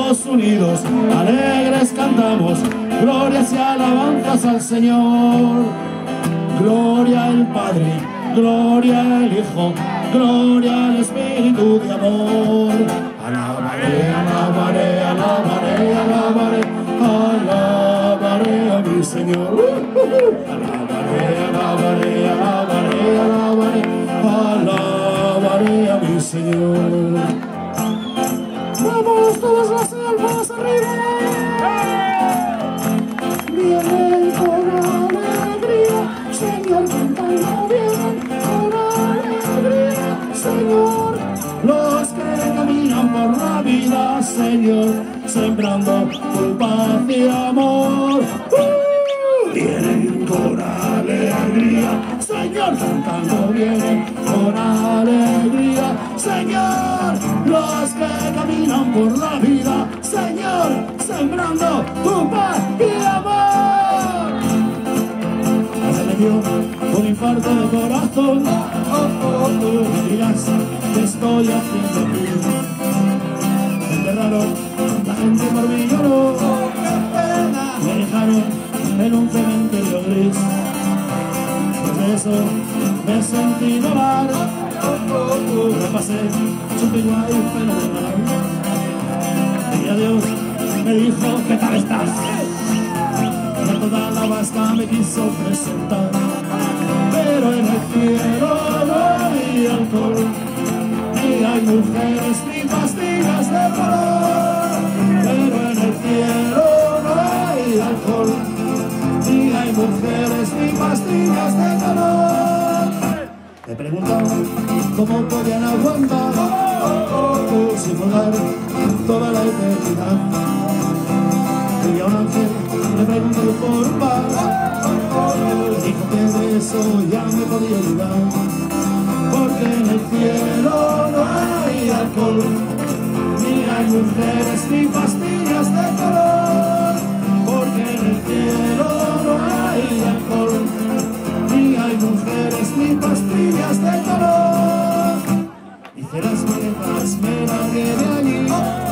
todos unidos, alegres cantamos, glorias y alabanzas al Señor. Gloria al Padre, gloria al Hijo, gloria al Espíritu de amor. Alabaré, alabaré, alabaré, alabaré, alabaré a mi Señor. Alabaré, alabaré, alabaré, alabaré, alabaré a mi Señor. Vamos todas las almas arriba. Vienen con alegría, Señor, cantando vienen con alegría, Señor. Los que caminan por la vida, Señor, sembrando tu paz y amor. Vienen con alegría, Señor, cantando vienen con alegría, Señor. Los que caminan por la vida, Señor, sembrando tu paz y amor. Se me dio un infarto de corazón, tú me dirás que estoy haciendo aquí. Me enterraron, la gente por mí lloró, me dejaron en un cementerio gris. Desde eso me he sentido mal, me pasé súper guay, fenomenal. Y a Dios me dijo, ¿qué tal estás? Y toda la vasca me quiso presentar, pero en el cielo no hay alcohol, ni hay mujeres ni pastillas de color. Pero en el cielo no hay alcohol, ni hay mujeres ni pastillas de color. Me preguntaban cómo podían aguantar sin volar toda la eternidad. Y a un ángel le pregunté por un bar, dijo que de eso ya me podía olvidar, porque en el cielo no hay alcohol, ni hay mujeres ni pastillas de color. Porque en el cielo no hay alcohol, ni hay mujeres ni pastillas de color. Hice las maletas, me largué de allí,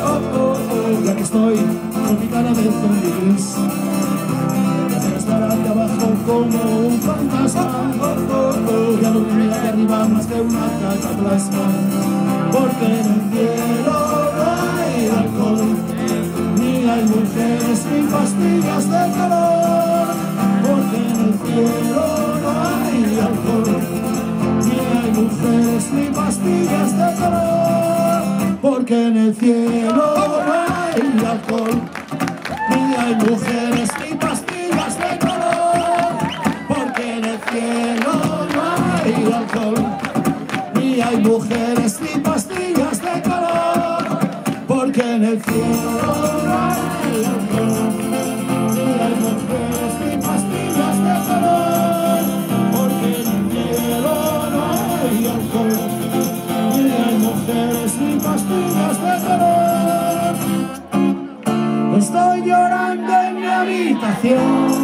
ya que estoy con mi cara de zombie gris. Quiero estar aquí abajo como un fantasma, ya no mira de arriba más que una cataplasma. Porque en el cielo no hay alcohol, ni hay mujeres ni pastillas de color. Porque en el cielo no hay alcohol, ni hay mujeres ni pastillas de color. Porque en el cielo no hay alcohol, ni hay mujeres ni pastillas de color. Porque en el cielo no hay alcohol, ni hay mujeres ni pastillas de color. Porque en el cielo no hay alcohol, ni hay mujeres ni pastillas de color. Porque en el cielo no hay alcohol, ni hay mujeres ni pastillas de color. Estoy llorando en mi habitación,